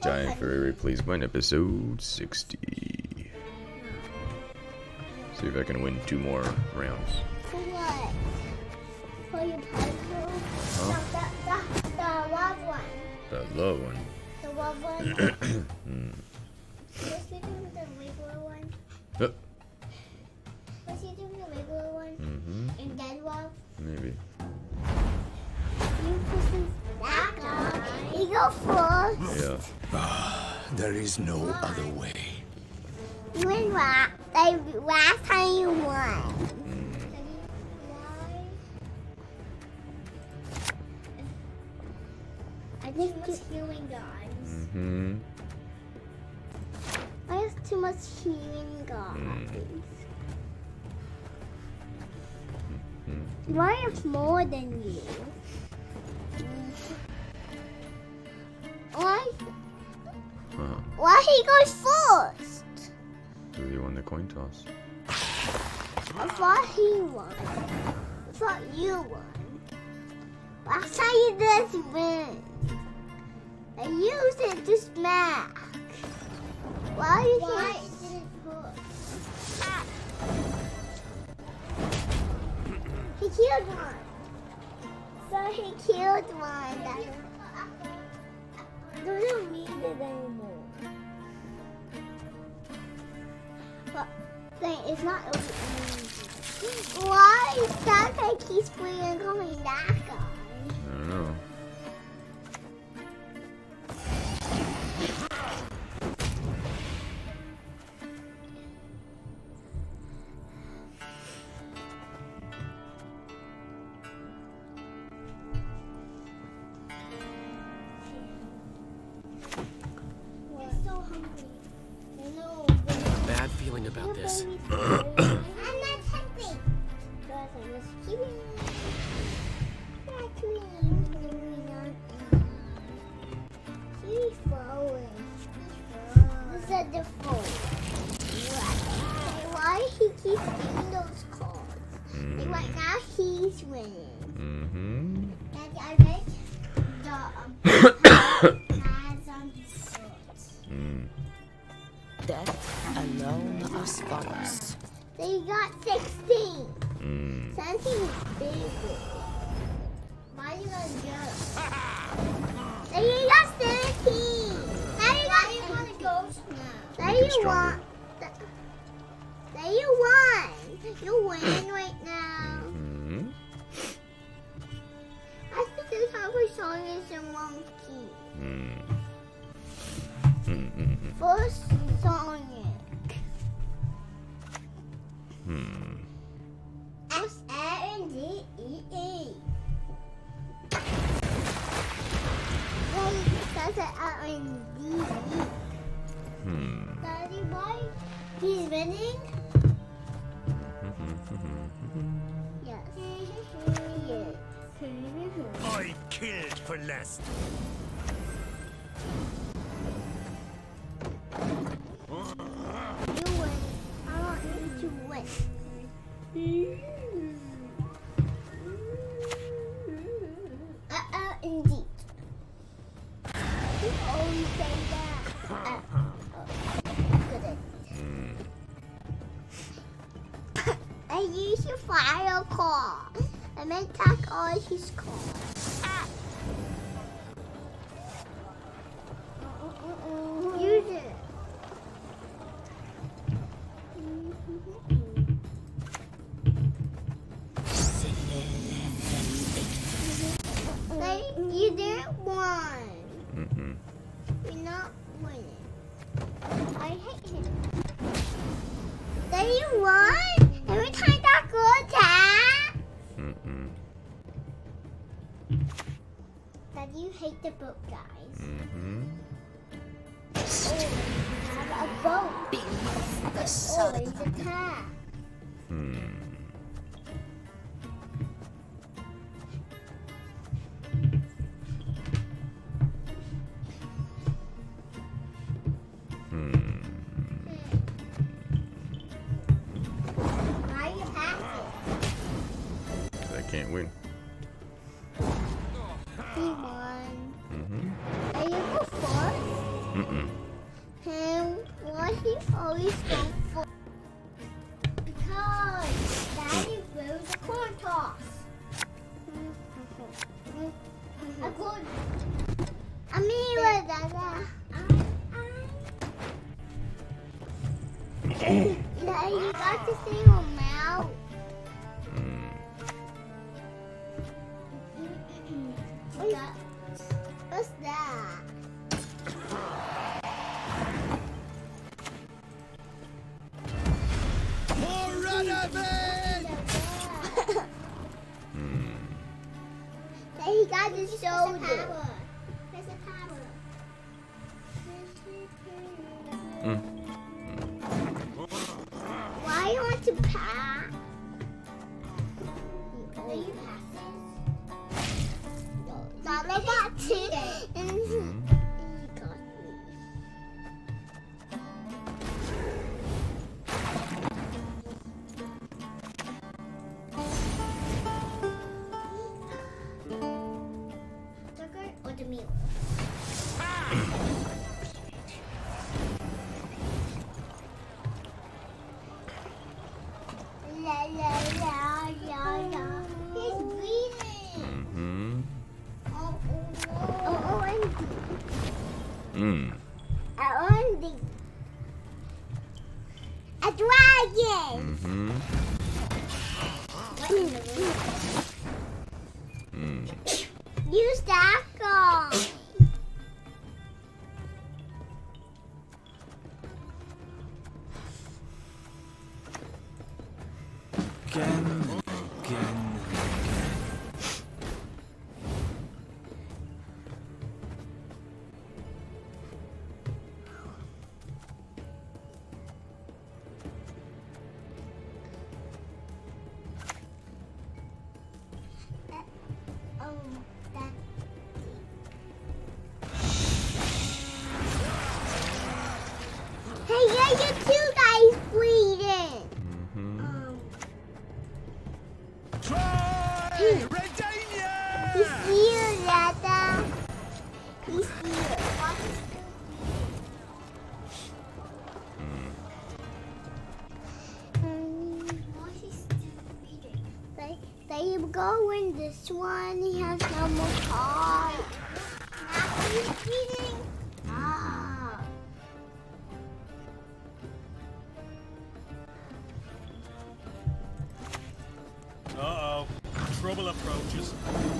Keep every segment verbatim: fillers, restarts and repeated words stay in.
Giant Furry Please Win episode sixty. See if I can win two more rounds. For what? For your puzzle? Huh? No, the, the, the love one. The love one. The love one. hmm. What's he doing with the regular one? Oh. What's he doing with the regular one? Mm-hmm. And dead love? Maybe. You pushing that guy. You go first. Yeah. Ah, there is no Why? other way. You win last. Like, last time you won. Mm. Why? I think it's healing, guys. Mm-hmm. I have too much healing, guys. Mm-hmm. Why have more than you? Why? Huh. Why he goes first? So you won the coin toss. I thought he won. I thought you won. Last time you just win. I used it to smack. Why you Why did it hurt? He killed one. So he killed one. That doesn't need it anymore. But thing it's not easy. Why is that guy keeps playing coming that guy? I don't know. I'm so hungry. I know. Bad feeling about this. I'm not hungry. Because I was keeping that cream. She's falling. This is the phone. Why he keeps getting those cards? Mm. Like right now he's winning. Mm-hmm. Daddy, I read the um, ads on his shorts. Mm. Death alone us follows. They got sixteen. Mm. Something bigger. Why you gonna jump? Then you got seventeen. Now you got. You want to ghost now? Then Make it you stronger. won. Then you won. You're winning right now. Mm-hmm. I think this Harper song is in one key. Mm. Mm-hmm. First Sonic. Hmm. S A N D E E. Wait, that's an A N D E. Hmm. Daddy, why? He's winning? Yes. He is. I killed for less. You win. I want you to win. Uh-uh, indeed. You always say that. Uh, oh, good. Mm. I use your fire call. I meant attack all his calls. Use it. They, you didn't win. Mm-mm. You're not winning. I hate him. Then you won? Every time that girl attack? Mm-mm. That you hate the boat, guys. Mm-hmm. Oh, have a boat. Beneath the Always sun. attack. Hmm. Hmm. Why you passing? I can't win. He won. Mm-hmm. Are you go first? Mm-mm. And why he always go for? Because Daddy throws a corn toss. A corn. I mean, what Dada? Daddy, you got to see your mouth. What's that? He got his shoulder. There's a power. Mm. Why you want to pass? Are you passing? No, not like that too. And he got me. Sugar or the meal? La la la la la. He's breathing. Mm-hmm. Oh, oh, oh, Andy. Mm. A Andy. A dragon. Mm-hmm. Mm. Use that guy. Again and again and again. Um, that. Hey, yeah, you two guys bleeding. Mm-hmm. Um, Try! he's Redania! here, Dada. He's here. Um, They, they go in this one. He has no more cards. Now he's bleeding. Ah. Uh-oh. Trouble approaches.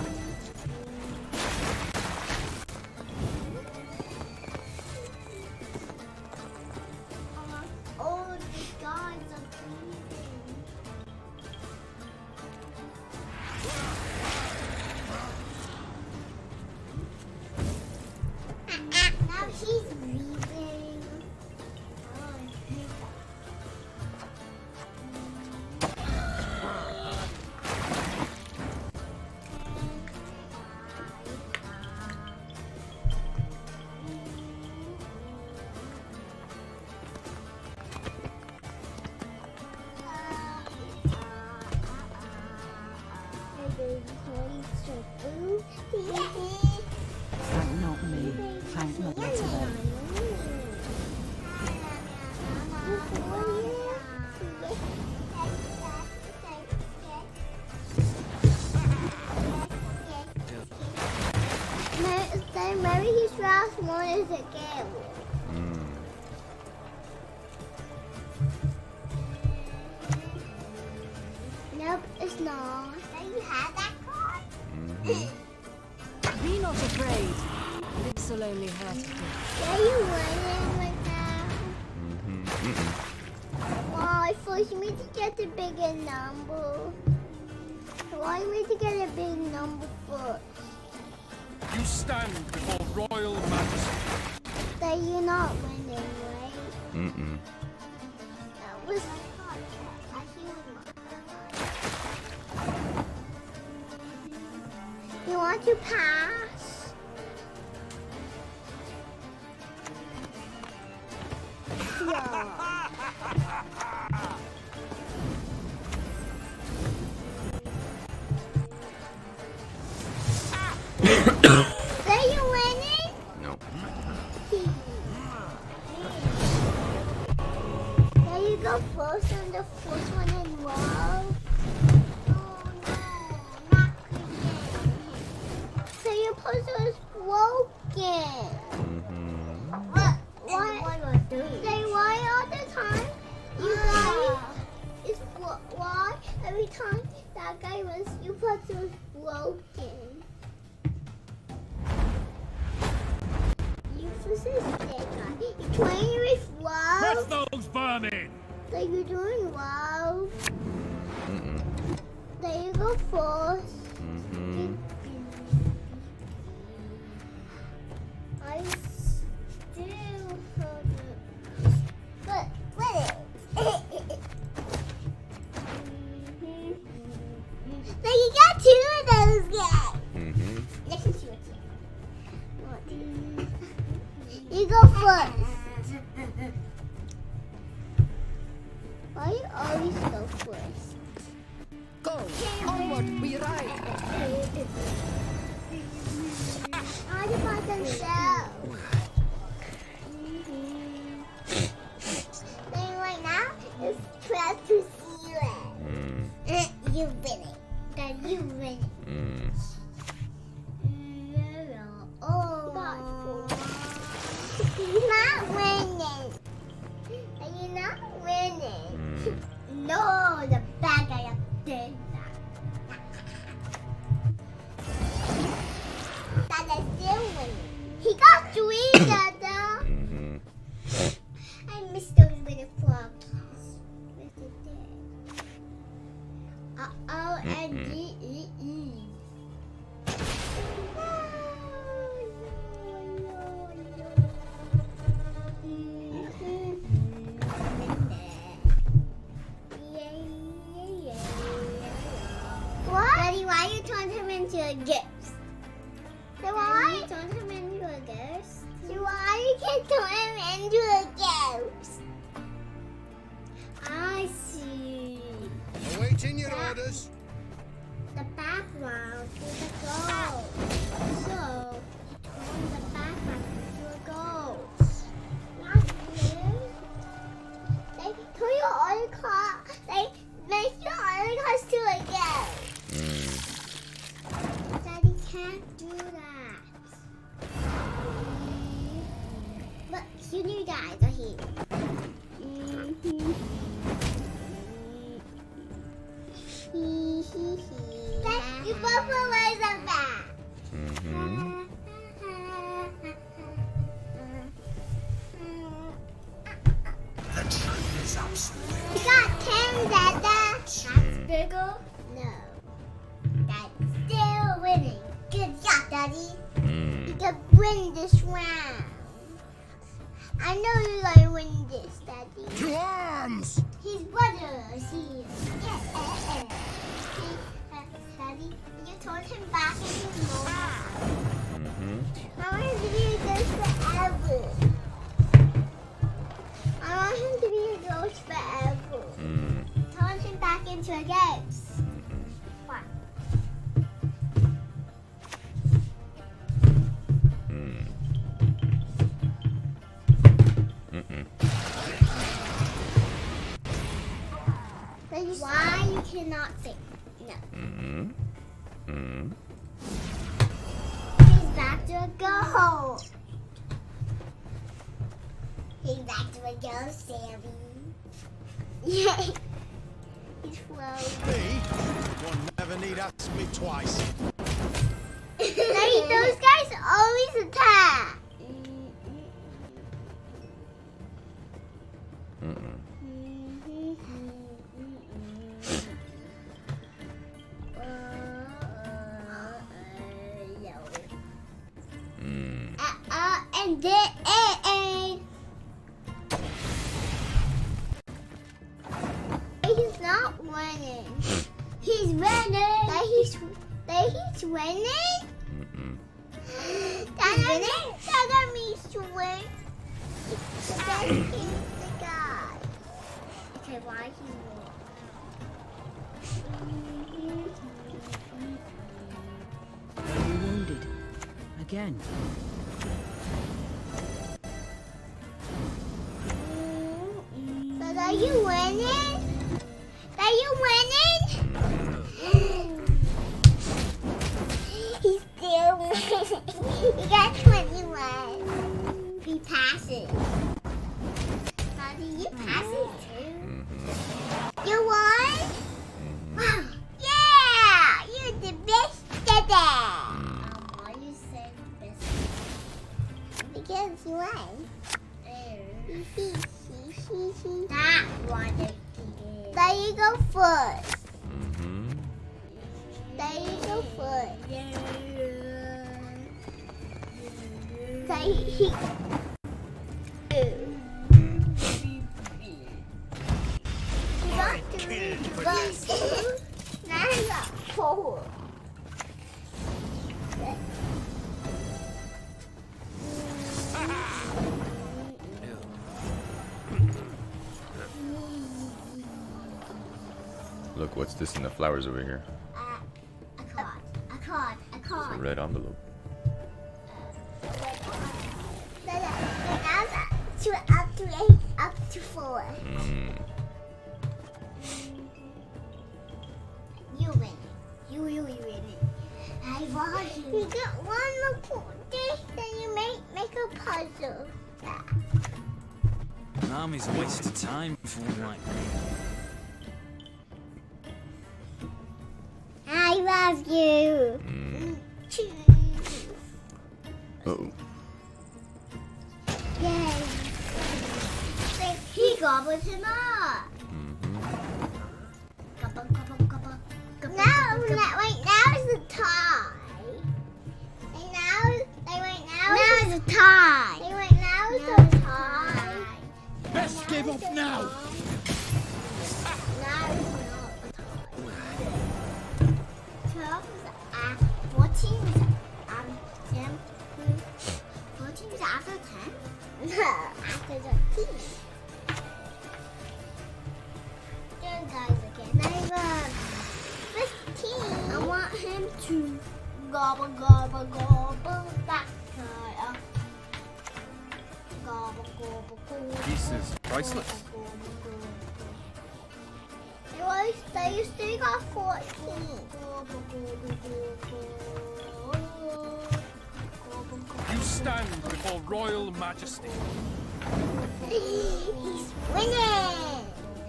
Oh, the gods are bleeding. Now he's breathing. Oh, I hate Thank not me, thank not today. Maybe his last one is a game. Mm. Nope, it's not. You have that card? Mm-hmm. Be not afraid. This will only hurt you. Yeah, you winning right now. Mm-hmm. Mm-mm. Wow, I forced me to get the bigger number. Why me to get a big number first? You stand before royal majesty. That you're not winning, right? Mm-mm. That was. You want to pass? Yeah. Are you winning? No. go first on the first one in love? Oh no, not again. So your puzzle is broken. Mm-hmm. What? Why? Say why all the time? You guys, it's wh- why every time that guy was your puzzle was broken. You persisted, guy. You're trying with Press love. those vermin! So you're doing love. Mm-mm. There you go first. Mm-hmm. I still haven't. But what is So you got two of those guys. Mm-hmm. Let's see what's here. You go first. Why you always go first? Go! Onward, we ride! I just want them show. Then right now, it's twelve to zero. Mm. You win it. Then you win it. Mm. Oh. He's not winning. Are you not winning? Mm. No, the bad guy up there. Dada still winning. He got three, Dada. Mm-hmm. I missed those with the frogs. Uh-oh, and Mm-mm. D E E. What? Daddy, why you turned him into a ghost? So why you turned him into a ghost? So why you can turn him into a ghost? I see. Awaiting your Yeah. orders. The background is a ghost. So, turn the background into a ghost. Not you. They turn your other car. They make your other cars to a ghost. Mm. Daddy can't do that. But you new guys are here. Mm-hmm. Hee hee hee. Dad, you both are ways of that. Mm-hmm. The train is absolute. You got ten, Dada. That's bigger? No. That's still winning. Good job, Daddy. You Mm. can win this round. I know you're going to win this, Daddy. To arms! His brother is here. Yeah, uh, uh. See, uh, Daddy, you turned him back into normal. Mm-hmm. I want him to be a ghost forever. I want him to be a ghost forever. Mm. Turn him back into a ghost. What? Mm. Mm-mm. Why you cannot sing? No. Mm-hmm. Mm. He's back to a ghost. He's back to a ghost, Sammy. Yay. He's floating. Me? One never need ask me twice. Daddy, those guys always attack. Mm-mm. Mm. Uh, uh, and then, eh, eh. He's not winning. He's winning. That he's, that he's winning? Mm-mm. That winning? That means to win. So that he's the guy. Okay, why he Are you wounded? Again. won? So that Are you winning? Are you winning? He's still winning. He got twenty-one. He passes. Daddy, you pass it too? Mm-hmm. You won? Mm-hmm. Yeah! You're the best dada! Oh, you said best. Because you won. That one. There you go first. Mm-hmm. There you go first. There you Now I got four. Look, what's this in the flowers over here? Uh, a card. A card. A It's card. a red envelope. To up to eight, up to four. Mm. You win. You really win. I won. You got one more point. Then you make make a puzzle. An army's a waste of time for one like me. I love you. Mm. Uh-oh. Yay. He gobbles him up. Mm-hmm. Gobble, gobble, gobble. Gobble, now, Mm-hmm. now, wait, now is the tie. And now, they wait, now, now is the tie. They wait, now is the tie. Best give up now. Now is not the tie. twelve is at fourteen is um ten. fourteen is after ten? No, after thirteen. There guys again. I love fifteen. I want him to gobble gobble gobble that tie up. Gobble gobble gobble. This is priceless. Anyways, they still got fourteen. You stand before royal majesty. He's winning!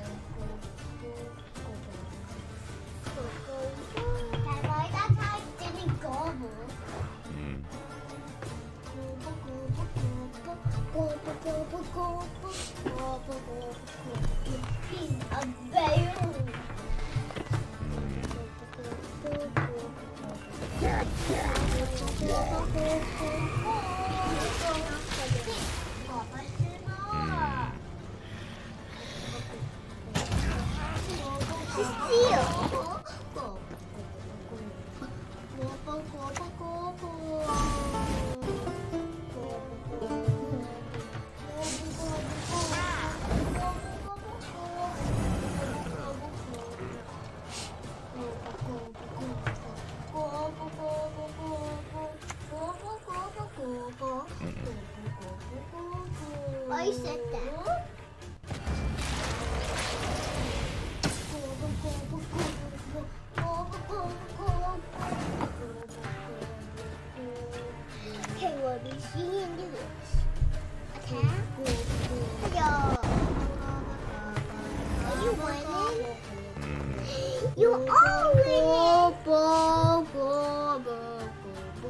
That's why that guy didn't gobble. Mm. He's a bear. Why you said that? Okay, we'll be seeing this. Okay? Yo. Are you winning? You are winning! Go, go, go, go,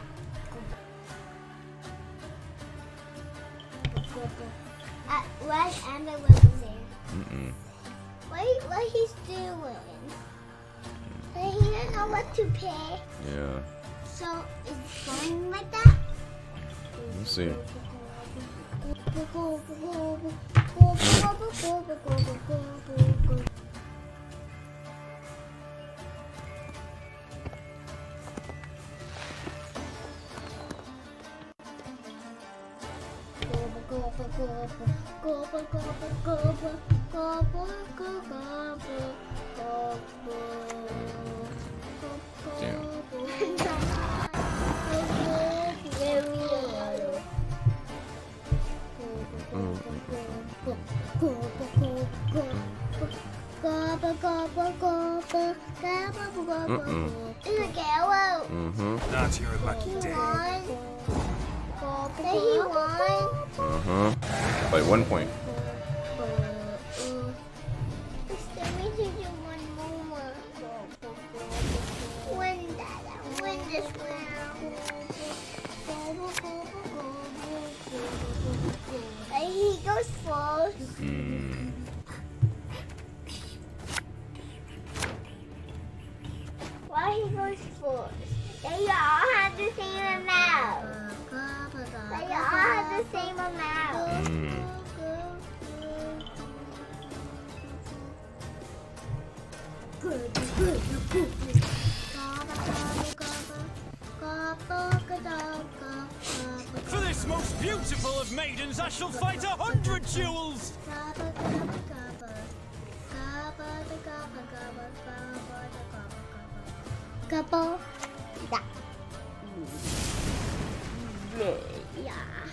go. Uh, what Amber was there? Mm-mm. What, what he's doing? But he didn't know what to pay. Yeah. So it's going like that? We'll see. It's a gallows. Mm-hmm. That's your lucky day. Did he won? Uh-huh. By one point. Let me do one more. Win that. Win this round. And he goes first. Mm. Why he goes first? They all have the same amount. They all have the same amount. Mm. For this most beautiful of maidens, I shall fight a hundred duels. Couple. Yeah.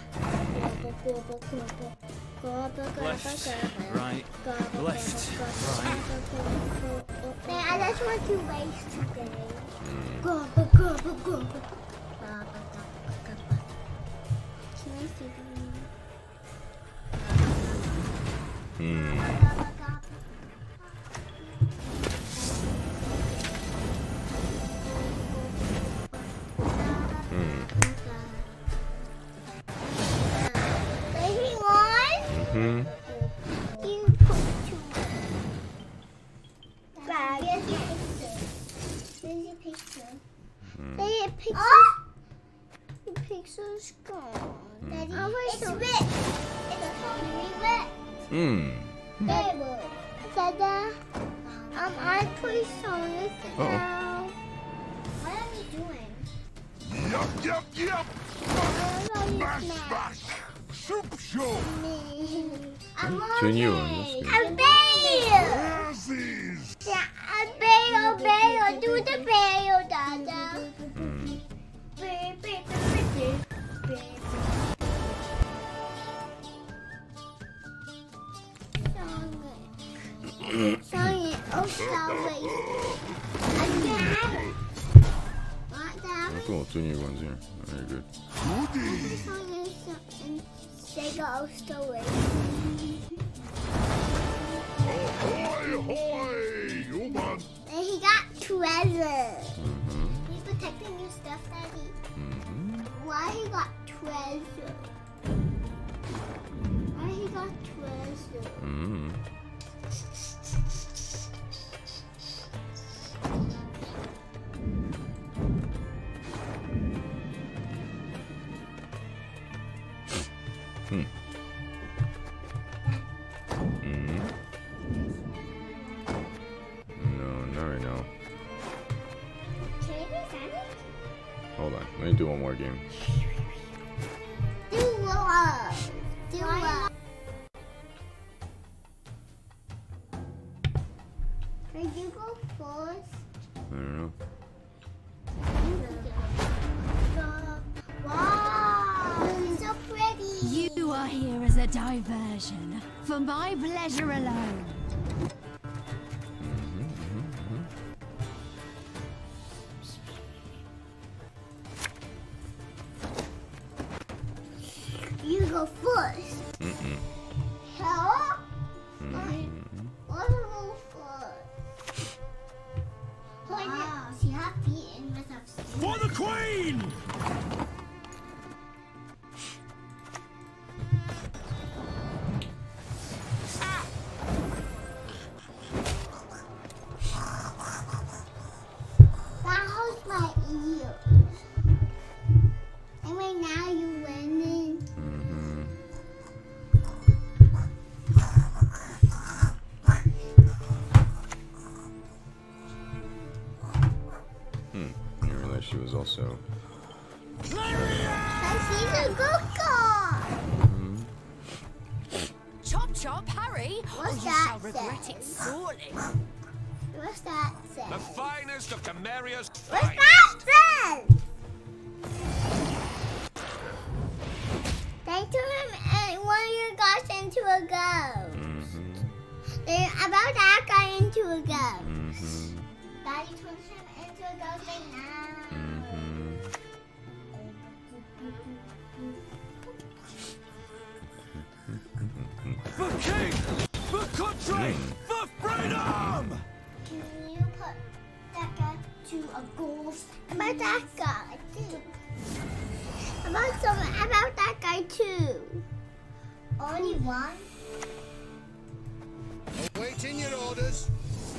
Left, right, left, right. Man, I just want to race today. Can I see Mm. Mm-hmm. You put two. Grab your picture. There's your picture. There's your picture. Oh! Your picture's gone. Daddy, it's ripped. It's totally ripped. Mm. Baby. Dada. Um, I put some of this down. What are we doing? Yup, yup, yup. What are we Bash, smash? bash. Soup show. I'm Two on new it. ones, that's I'm bail. Razzies. Yeah, I'm bail, bail. Do the bail, Dada. Mm. Bail, bail, bail, bail, bail. Sorry, oh, sorry. I can't have it. What, Dad? Oh, cool. Two new ones here. Very good. Goody. Sega story. Ahoy, hoy. You man. And he got treasure. Mm-hmm. He's protecting your stuff, Daddy. Mm-hmm. Why he got treasure? Why he got treasure? Mm-hmm. Hmm. Mm-hmm. No, not right now. Can we be Sonic? Hold on. Let me do one more game. Do love. Do love. Can you go first? I don't know. Wow, it's so pretty. You are here as a diversion, for my pleasure alone. Mm-hmm, mm-hmm, You go first. mm-hmm. Hello? Mm-hmm. What will go first? Wow, she has feet and must have For the Queen! That hurts my ears. And right now you're winning. Mm-hmm. Hmm. I didn't realize she was also. But she's a good girl. Mm-hmm. Chop chop, hurry, What's or you that shall regret say? it sorely. What's that say? The finest of Temeria's What's finest. that say? Thank to him and one of you guys a ghost. Mm-hmm. They're about that guy into a ghost. Mm-hmm. Daddy turned him into a ghost right now. Mm-hmm. For king! For country! For freedom! Can you put that guy to a ghost? About that guy too. About someone about that guy too. Only one? Awaiting your orders.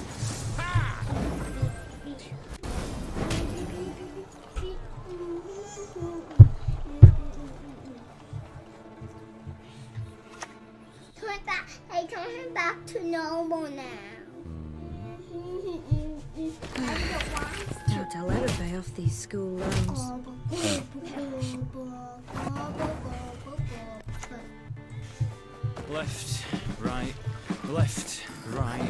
Turn back. Hey, turn him back to normal now. Now to let it pay off these school loans. Left, right, left, right.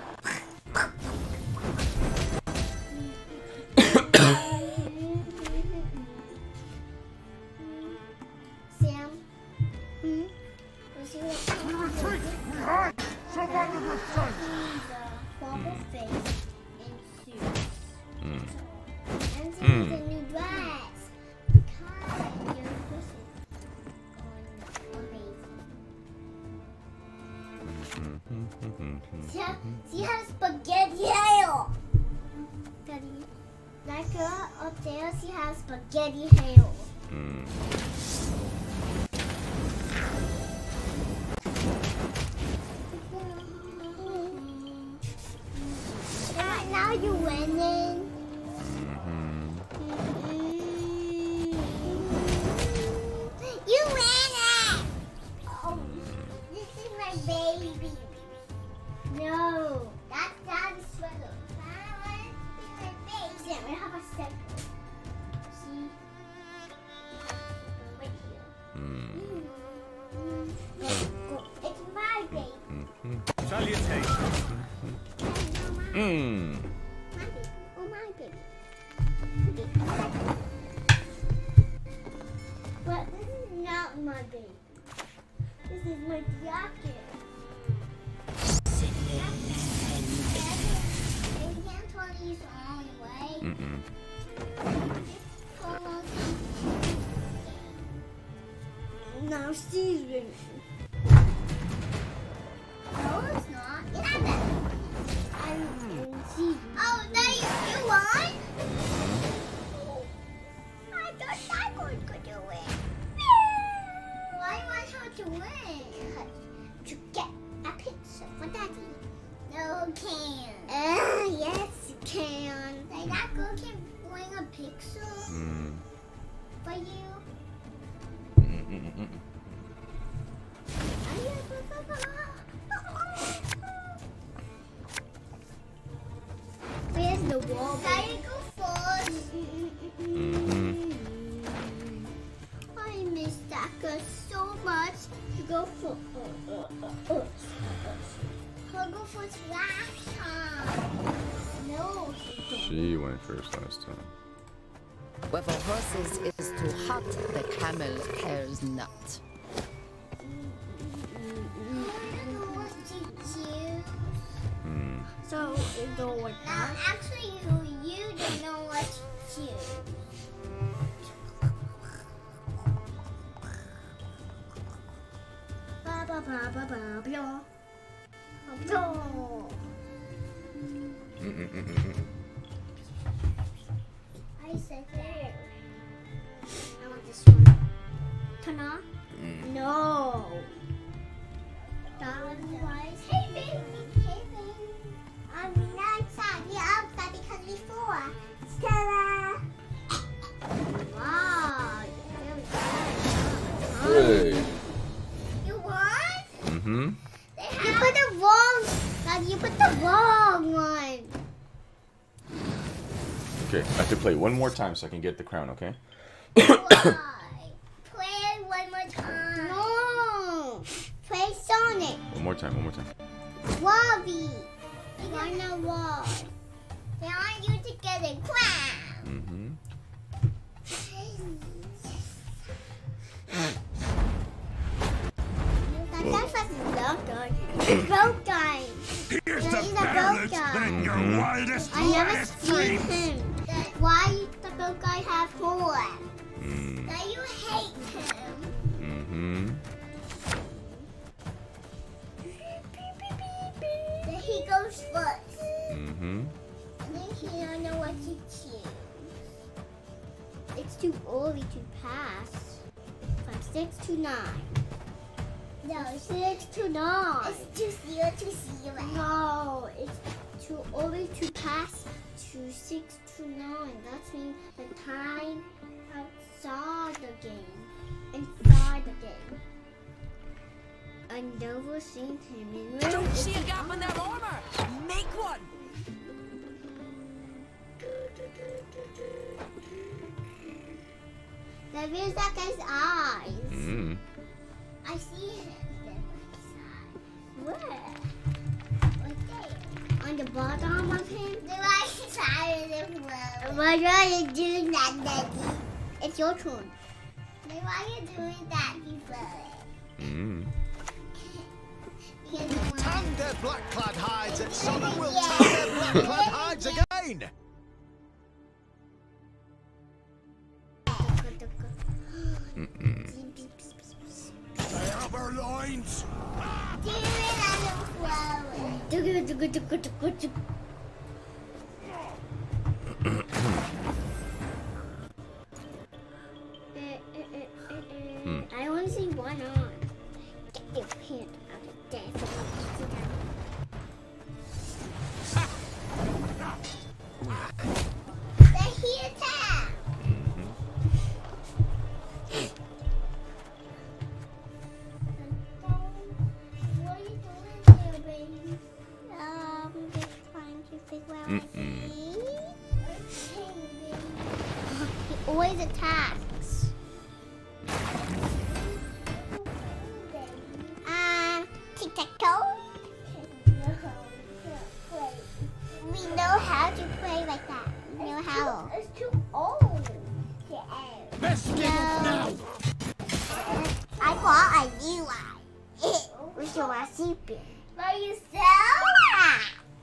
Sam, hmm? Was he Retreat! We hide! Survival of sight! bubble face and suits. Mm. And so Mm. a new dress. Because your dress is amazing. See how, see how spaghetti hair? Daddy, that girl up there, she has spaghetti hair. Mm. Right now you're winning. Mm-hmm. You win it! Oh, this is my baby. No, that's Daddy's sweater. That one is my baby. Sam, we have a step. See? Right here. Mm. Go, go. It's my baby. Mm-hmm. Salutation. Mm. My baby. Oh, my baby. Okay, my baby. But this is not my baby. This is my jacket. You can't turn these on anyway. Mm-mm. Now she's winning. No, it's not. It's not that. I'm in season. Oh, no, you, you won? I thought that one could do it. Why do I want her to win? To get a pizza for Daddy. No, can. Uh, yes, you can. Like, that girl can bring a pizza Mm. for you. Mm-mm-mm-mm. Where's the wall? Daddy, go first. Mm-hmm. I miss that girl so much. You go for I'll go first last time. No, she She went first last time. Where for horses is too hot, the camel cares not. Mm. So you don't want that? No, actually, you, you don't know what to choose. Ba ba ba ba ba blah. Blah. Mm-mm-mm-mm. I said there. I want this one. Turn on? Mm. No. That one was. Hey baby, hey baby. I'm not outside. You're outside because before. Ta-da! Wow. Hey. You won? Mm-hmm. You put the wrong. Daddy, you put the wrong one. Okay, I have to play one more time so I can get the crown, okay? Why? Play it one more time. No. Play Sonic. One more time, one more time. Wobby. You got no wall. They want you to get a crown. Mm-hmm. That was boat guy. He's a boat guy. Here's Yeah, the he's a boat balance guy. that in your wildest, I never wildest seen dreams. him. Why the boat guy have four? Mm. That you hate him. Mm-hmm. Then he goes first. Mm-hmm. And then he don't know what to choose. It's too early to pass. From six to nine. No, six to nine. It's too zero to zero. No, it's too early to pass to six to nine. That means the time outside the game. Inside the game. I never seen him in real. Don't see a gap in their armor. Make one. There is that guy's eyes. Mm. I see him. Where? Right there. On the bottom of him. The right side of the floor. Why are you doing that, Daddy? It's your turn. Then why are you doing that before? Mm. Tan their black-clad hides, and someone will Yeah. tan their black-clad hides again. Mm-mm. Stay off our loins. Do it on the floor. Do it, do it, do it, do it, do it. Hmm. I only see one arm. Get your hand out of there. Then he attacked. What are you doing there, baby? Um, just trying to figure out what he He always attacks. Um, tic-tac-toe? We know how to play like that. We know how. It's too old. Best give up now. I thought I knew why. We should watch sleeping. By yourself?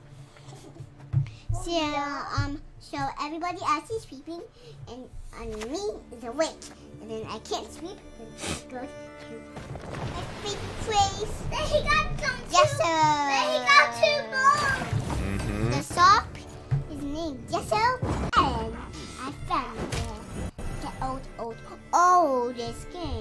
So, um, so everybody else is sleeping, and, and me is awake. And then I can't sleep, and I go to my sleep place. Then he got some Yes, sir. Then he got two more. Mm-hmm. The shop is named Yeso, and I found the, the old, old, oldest game.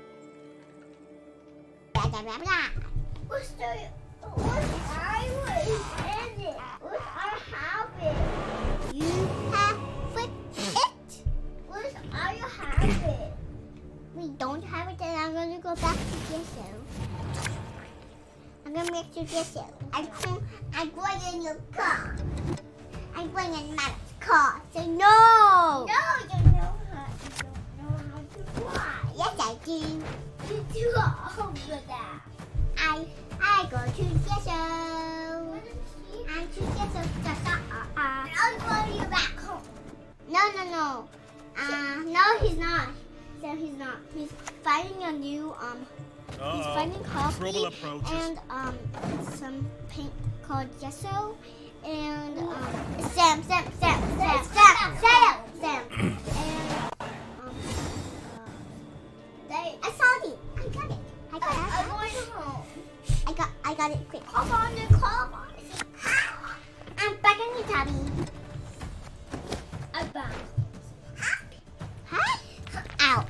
Blah, blah, blah, blah. What's the, what's I was in it? What's our habit? You have it. What's our habit? We don't have it, then I'm going to go back to Yeso. I'm going to make you Yeso. I'm going, I'm going in your car. I'm going in my car. So no. No, you know how, you don't know how to fly. Yes, I do. You do all of that. I I go to Yeso. I'm to Yeso. Just uh, uh, I'll follow you back home. No, no, no. Uh, no, he's not. So he's not. He's fighting a new um. He's fighting coffee and um some paint called Yeso. And um, Sam, Sam, Sam, Sam, Sam, Sam, Sam, and um, uh, they. I saw it. I got it. I got it. I'm going home. I got. I got it quick. I'm on the car. I'm back in the tabby. I'm back. Huh? Out.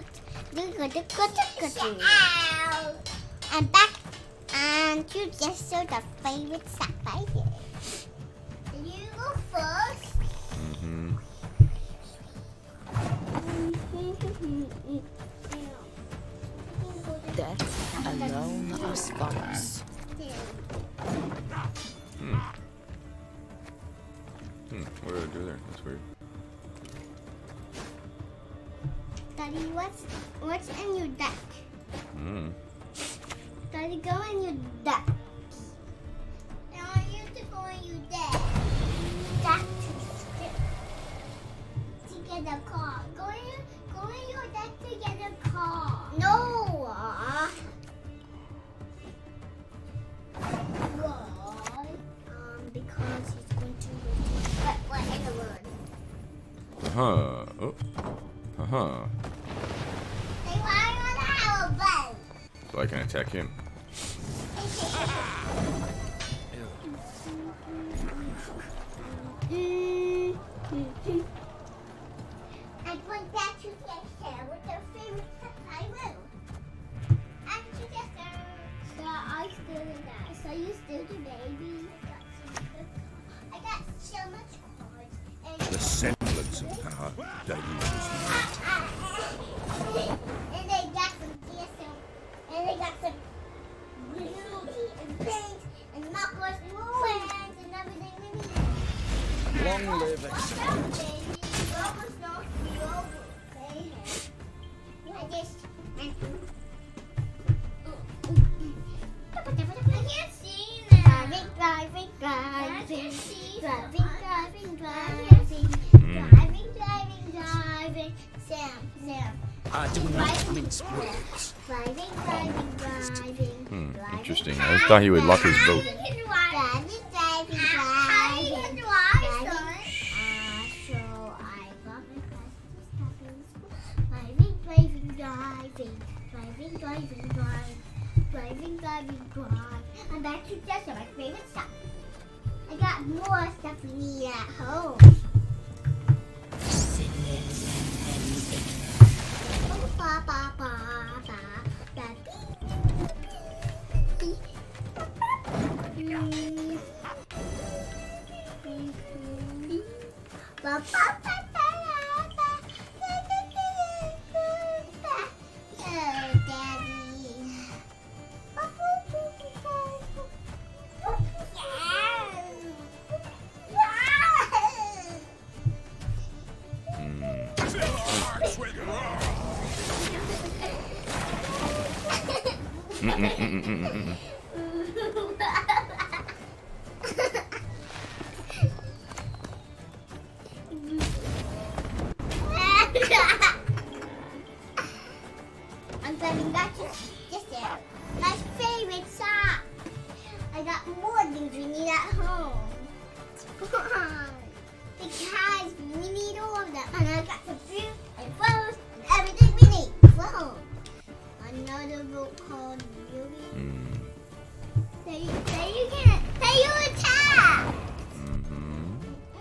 Out. I'm back. And you just saw the favorite sack by here. You go first. Mm-hmm. Death alone us follows. Hmm. Hmm. What did I do there? That's weird. Daddy, what's what's in your deck? Hmm. Daddy, go in your deck. I want you to go in your deck. Deck to, to get a car. Go in, go in your deck to get a car. No. Uh-huh. Oh. Uh-huh. They want to have a boat. So I can attack him. I want that to get there with their favorite stuff. I will. And to get there. So I still in that. So you still the baby. I got so much cards. And The semblance of power dilutes not. and they got some D S M. And they got some beauty and paint and markers and plans and everything we need. Long live excellence. Driving, driving, driving, driving, driving, driving, driving, driving, Sam, Sam. I do not mince words. Driving, driving, driving. Hmm, interesting. I just thought he would lock his boat. Driving, driving, driving, driving. So I got my classes driving, driving, driving, driving, driving, driving, driving, driving, driving. I'm back to just my favorite stuff. I got more stuff we need at home. Ba, ba, ba, ba, ba, bee. Mm. Ba, ba, ba, ba, ba, ba. Oh, Daddy. Mm -mm -mm -mm -mm -mm. I'm driving back to this area. My favorite shop. I got more things we need at home. Because we need all of them. And I got some fruit and flowers and everything we need for home. Another book called Yuri. Mm. Say, say you can, say you attack. Mm-hmm.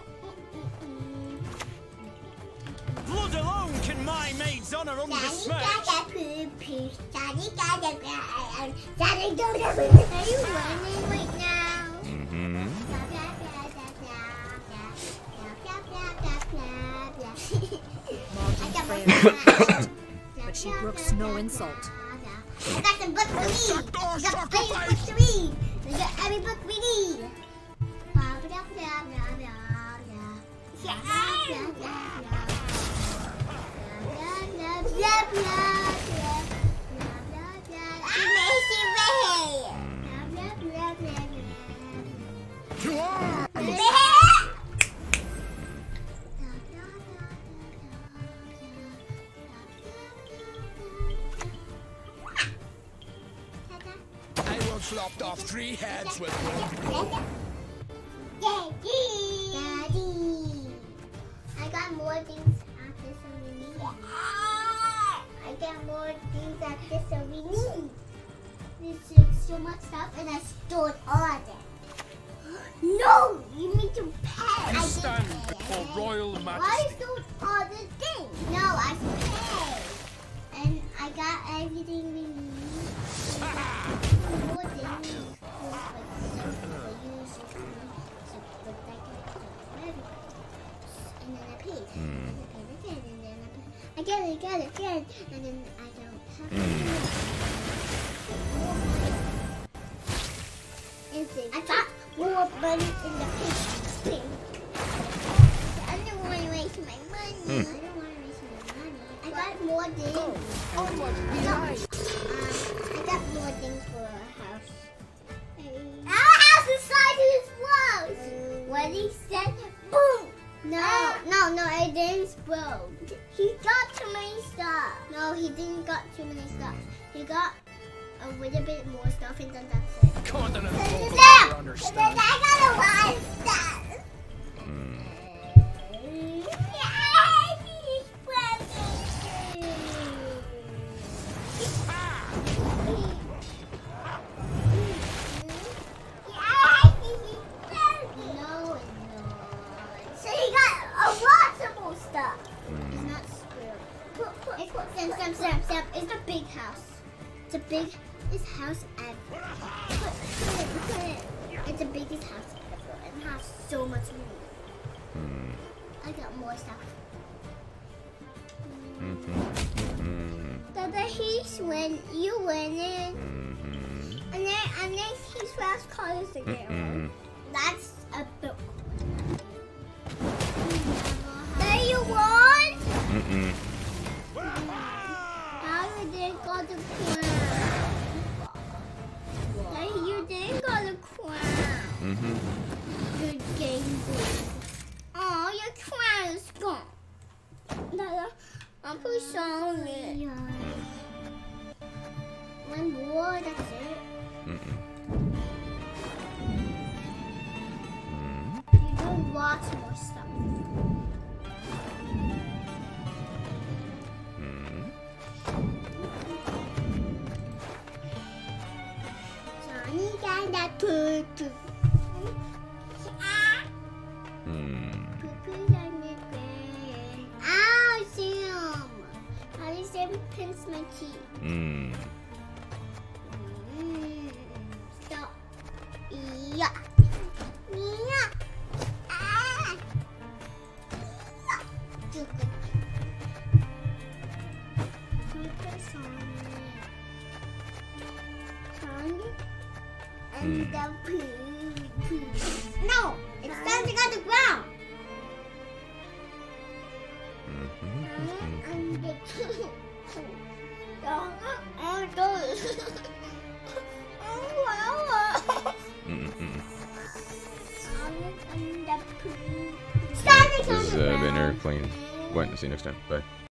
Blood alone can my maid's honor Daddy unbesmirch. got poo poo. Daddy got a Daddy don't have Are you running right now? Mm-hmm. But she brooks no insult. I got some books we need. I got plenty of books to read. I got every book we need. Lopped off three heads with one. Daddy! Daddy! I got more things after so we need. I got more things after so we need. There's like so much stuff and I stored all of it. No! You need to pay! I Stand didn't pay. for royal Why majesty. stored all the things? No, I paid. And I got everything we need. More things. I get it, get it, get it, and then I don't have it. Mm. I got more money in the pink. I don't want to waste my money. Mm. I don't want to waste my money. I got more things. Go onward, I be got, right. um, I got more things for our house. Our house is inside his walls. What he said, boom. No, no, no, it didn't explode. He got too many stuff. No, he didn't got too many stuff. He got a little bit more stuff and then that's it. Continent Sam! folk will And then understand. I got a lot of stuff. Mm. Yay! house ever. Put, put it, put it. It's the biggest house ever and has so much room. Hmm. I got more stuff. Mm-hmm. Mm-hmm. Dada, he's win. You winning. Mm-hmm. And then, and then he's last card is the girl. Mm-hmm. That's a book. There you won. Mm-mm. Now you didn't got the crown. Now you didn't got the crown. Mm-hmm. Good game, boy. Oh, your crown is gone. Dada, I'm so sorry. One more, that's it. Mm-mm. You do lots more stuff. Mm-hmm. Johnny got that poo-poo. Ah. Mm. Poo-poo's on the ground. Ow, Sam. How does Sam pinch my teeth? Mm. Mm. Stop. Yeah. Yeah. Ah. Yeah. Focus on it. Sonic and Hmm. the poo-poo. No, it's time to go to the ground. Mm-hmm. Sonic and the poo-poo. Sonic and the Oh, wow. Mm-mm. Sonic and the poo-poo. Sonic on This has the uh, been ground. Eric playing Gwent. See you next time. Bye.